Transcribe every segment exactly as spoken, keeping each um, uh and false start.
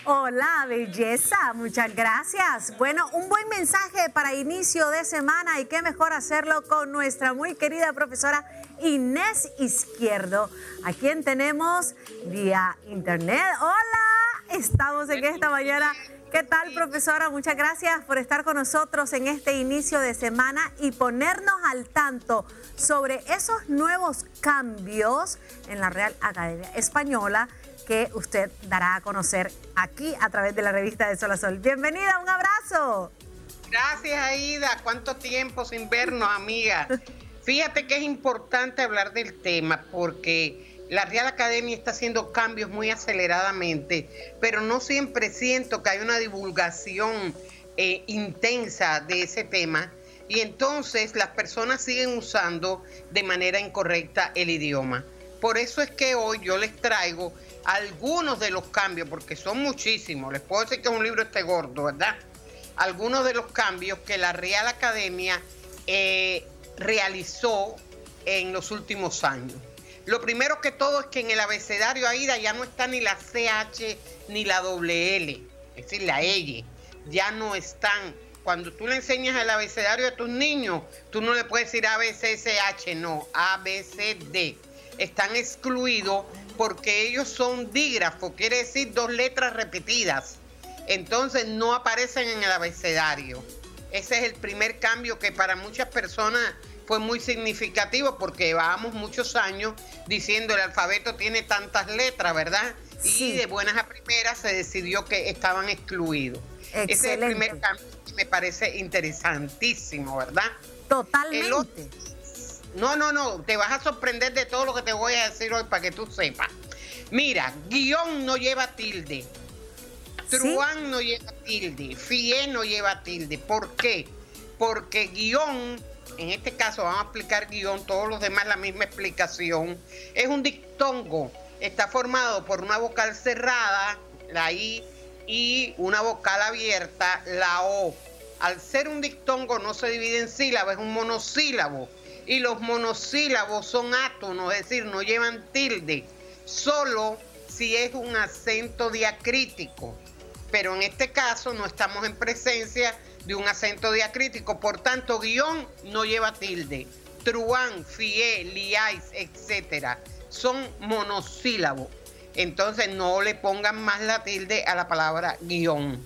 Hola, belleza, muchas gracias. Bueno, un buen mensaje para inicio de semana y qué mejor hacerlo con nuestra muy querida profesora Inés Izquierdo, a quien tenemos vía internet. Hola, estamos en esta mañana. ¿Qué tal, profesora? Muchas gracias por estar con nosotros en este inicio de semana y ponernos al tanto sobre esos nuevos cambios en la Real Academia Española que usted dará a conocer aquí a través de la revista de Sol a Sol. Bienvenida, un abrazo. Gracias, Aida. ¿Cuánto tiempo sin vernos, amiga? Fíjate que es importante hablar del tema porque la Real Academia está haciendo cambios muy aceleradamente, pero no siempre siento que hay una divulgación eh, intensa de ese tema y entonces las personas siguen usando de manera incorrecta el idioma. Por eso es que hoy yo les traigo algunos de los cambios, porque son muchísimos, les puedo decir que es un libro este gordo, ¿verdad? Algunos de los cambios que la Real Academia eh, realizó en los últimos años. Lo primero que todo es que en el abecedario, Aida, ya no está ni la C H ni la doble L, es decir, la L, ya no están. Cuando tú le enseñas el abecedario a tus niños, tú no le puedes decir A, B, C, S, H, no, A, B, C, D. Están excluidos porque ellos son dígrafos, quiere decir dos letras repetidas. Entonces no aparecen en el abecedario. Ese es el primer cambio que para muchas personas fue muy significativo porque llevábamos muchos años diciendo el alfabeto tiene tantas letras, ¿verdad? Sí. Y de buenas a primeras se decidió que estaban excluidos. Excelente. Ese es el primer cambio que me parece interesantísimo, ¿verdad? Totalmente. El otro, No, no, no, te vas a sorprender de todo lo que te voy a decir hoy para que tú sepas. Mira, guión no lleva tilde, truán ¿Sí? no lleva tilde, fié no lleva tilde. ¿Por qué? Porque guión, en este caso vamos a explicar guión, todos los demás la misma explicación, es un dictongo, está formado por una vocal cerrada, la I, y una vocal abierta, la O. Al ser un dictongo no se divide en sílabas, es un monosílabo. Y los monosílabos son átonos, es decir, no llevan tilde, solo si es un acento diacrítico. Pero en este caso no estamos en presencia de un acento diacrítico, por tanto, guión no lleva tilde. Truán, fié, liáis, etcétera, son monosílabos. Entonces no le pongan más la tilde a la palabra guión.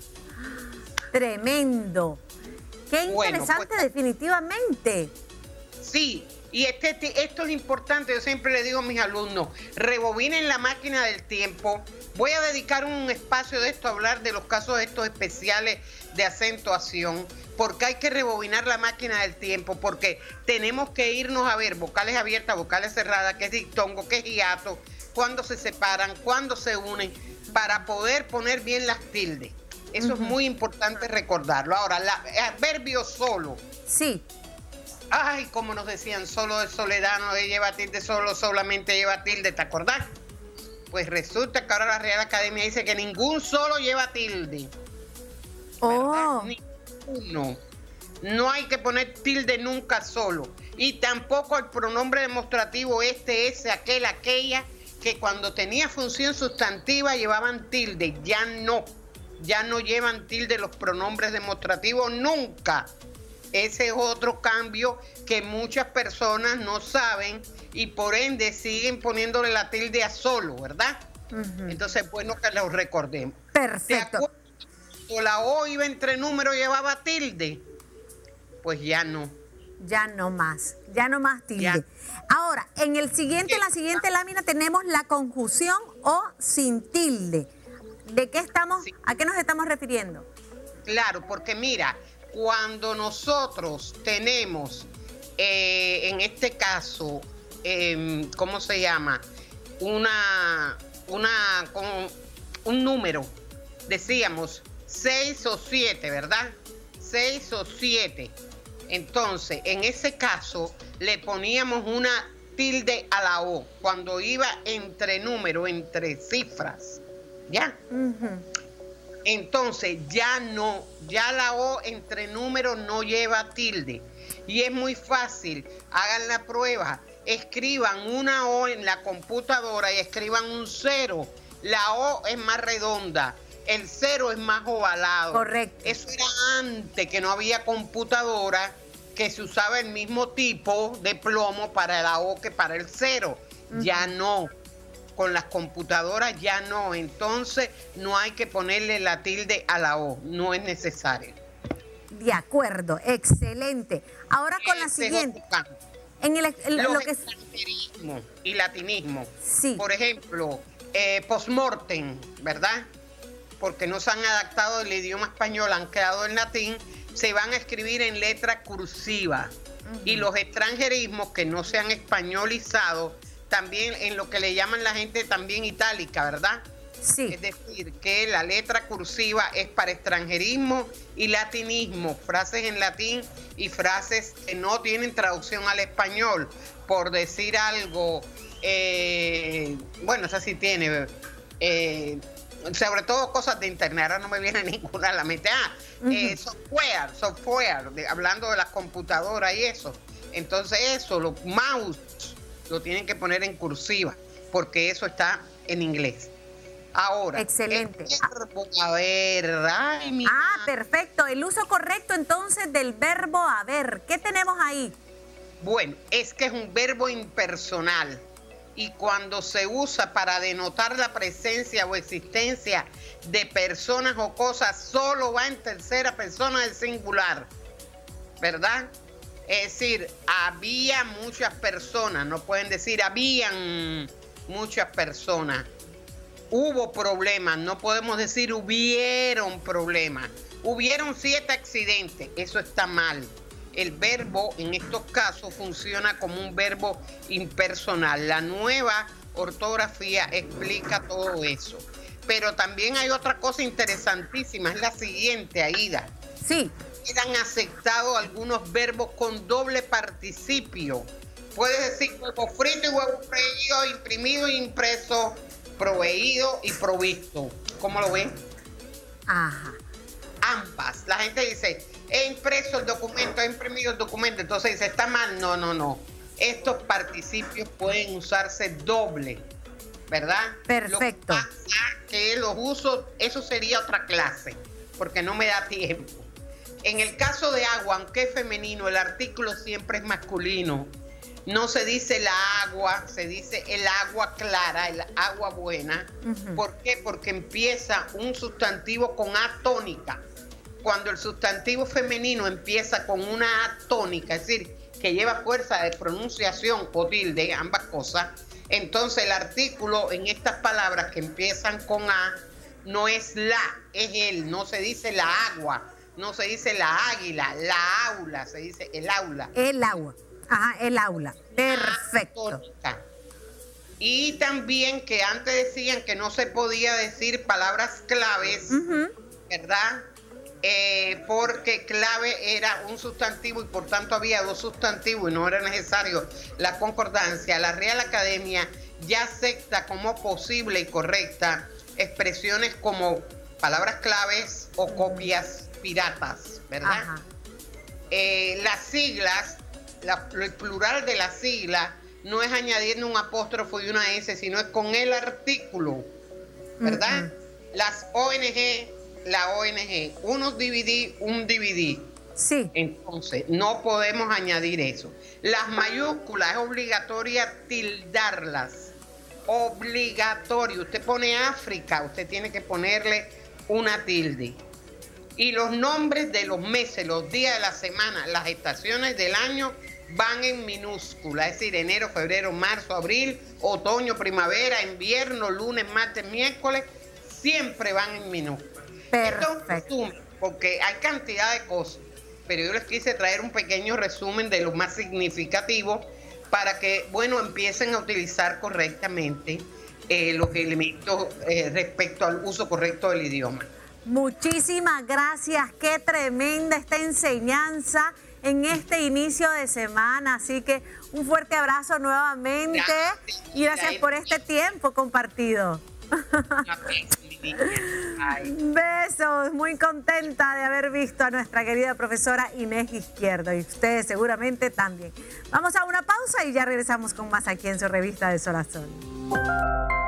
Tremendo. Qué interesante, bueno, pues, definitivamente. Sí, y este, esto es importante, yo siempre le digo a mis alumnos, rebobinen la máquina del tiempo. Voy a dedicar un espacio de esto a hablar de los casos estos especiales de acentuación, porque hay que rebobinar la máquina del tiempo, porque tenemos que irnos a ver vocales abiertas, vocales cerradas, qué es dictongo, qué es hiato, cuándo se separan, cuándo se unen, para poder poner bien las tildes. Eso uh-huh. es muy importante recordarlo. Ahora, la, el adverbio solo. Sí. Ay, como nos decían, solo de soledad no lleva tilde, solo solamente lleva tilde, ¿te acordás? Pues resulta que ahora la Real Academia dice que ningún solo lleva tilde. Oh. Ninguno. No hay que poner tilde nunca solo. Y tampoco el pronombre demostrativo este, ese, aquel, aquella, que cuando tenía función sustantiva llevaban tilde. Ya no. Ya no llevan tilde los pronombres demostrativos nunca. Ese es otro cambio que muchas personas no saben y por ende siguen poniéndole la tilde a solo, ¿verdad? Uh-huh. Entonces, bueno que lo recordemos. Perfecto. ¿Te acuerdas cuando la O iba entre números llevaba tilde? Pues ya no. Ya no más, ya no más tilde. Ya. Ahora, en el siguiente, en la siguiente lámina tenemos la conjunción O sin tilde. ¿De qué estamos, sí. a qué nos estamos refiriendo? Claro, porque mira, cuando nosotros tenemos, eh, en este caso, eh, ¿cómo se llama? Una, una, con un número, decíamos seis o siete, ¿verdad? seis o siete. Entonces, en ese caso, le poníamos una tilde a la O cuando iba entre números, entre cifras, ¿ya? Uh-huh. Entonces ya no, ya la O entre números no lleva tilde. Y es muy fácil, hagan la prueba, escriban una O en la computadora y escriban un cero. La O es más redonda el cero es más ovalado. Correcto. Eso era antes, que no había computadora, que se usaba el mismo tipo de plomo para la O que para el cero. Uh-huh. Ya no. Con las computadoras ya no. Entonces no hay que ponerle la tilde a la O. No es necesario. De acuerdo. Excelente. Ahora con la Ese siguiente. es En el, el, Los lo que es extranjerismo y latinismo. Sí. Por ejemplo, eh, postmortem, ¿verdad? Porque no se han adaptado al idioma español, han quedado en latín, se van a escribir en letra cursiva. Uh-huh. Y los extranjerismos que no se han españolizado, también en lo que le llaman la gente también itálica, ¿verdad? Sí. Es decir, que la letra cursiva es para extranjerismo y latinismo, frases en latín y frases que no tienen traducción al español. Por decir algo, eh, bueno, esa sí tiene, eh, sobre todo cosas de internet, ahora no me viene ninguna a la mente. Ah, uh-huh. eh, software, software, de, hablando de las computadoras y eso. Entonces eso, los mouse, lo tienen que poner en cursiva, porque eso está en inglés. Ahora, excelente. El verbo haber. Ay, mi ah, madre. Perfecto. El uso correcto entonces del verbo haber. ¿Qué tenemos ahí? Bueno, es que es un verbo impersonal y cuando se usa para denotar la presencia o existencia de personas o cosas, solo va en tercera persona del singular, ¿verdad? Es decir, había muchas personas, no pueden decir habían muchas personas. Hubo problemas, no podemos decir hubieron problemas. Hubieron siete accidentes, eso está mal. El verbo en estos casos funciona como un verbo impersonal. La nueva ortografía explica todo eso. Pero también hay otra cosa interesantísima, es la siguiente, Aida. Sí. Quedan aceptados algunos verbos con doble participio. Puedes decir huevo frito y huevo freído, imprimido e impreso, proveído y provisto. ¿Cómo lo ven? Ajá. Ambas. La gente dice, he impreso el documento, he imprimido el documento. Entonces dice, está mal. No, no, no. Estos participios pueden usarse doble, ¿verdad? Perfecto. Lo que pasa que los usos, eso sería otra clase, porque no me da tiempo. En el caso de agua, aunque es femenino, el artículo siempre es masculino. No se dice la agua, se dice el agua clara, el agua buena. Uh-huh. ¿Por qué? Porque empieza un sustantivo con A tónica. Cuando el sustantivo femenino empieza con una A tónica, es decir, que lleva fuerza de pronunciación o tilde, ambas cosas, entonces el artículo en estas palabras que empiezan con A no es la, es el, no se dice la agua, no se dice la águila, la aula, se dice el aula. El agua. Ajá, el aula. Perfecto. Y también que antes decían que no se podía decir palabras claves, uh-huh. ¿verdad? Eh, porque clave era un sustantivo y por tanto había dos sustantivos y no era necesario la concordancia. La Real Academia ya acepta como posible y correcta expresiones como palabras claves o copias piratas, ¿verdad? Eh, las siglas, la, el plural de la sigla no es añadiendo un apóstrofo y una S, sino es con el artículo, ¿verdad? Uh-huh. Las O N G, la O N G, unos D V D, un D V D. Sí. Entonces, no podemos añadir eso. Las mayúsculas es obligatoria tildarlas. Obligatorio. Usted pone África, usted tiene que ponerle una tilde. Y los nombres de los meses, los días de la semana, las estaciones del año van en minúscula, es decir, enero, febrero, marzo, abril, otoño, primavera, invierno, lunes, martes, miércoles, siempre van en minúscula. Perfecto. Esto, porque hay cantidad de cosas, pero yo les quise traer un pequeño resumen de lo más significativo para que, bueno, empiecen a utilizar correctamente eh, los elementos eh, respecto al uso correcto del idioma. Muchísimas gracias, qué tremenda esta enseñanza en este inicio de semana, así que un fuerte abrazo nuevamente gracias, y gracias por este tiempo compartido. Besos, muy contenta de haber visto a nuestra querida profesora Inés Izquierdo y ustedes seguramente también. Vamos a una pausa y ya regresamos con más aquí en su revista de Sol a Sol.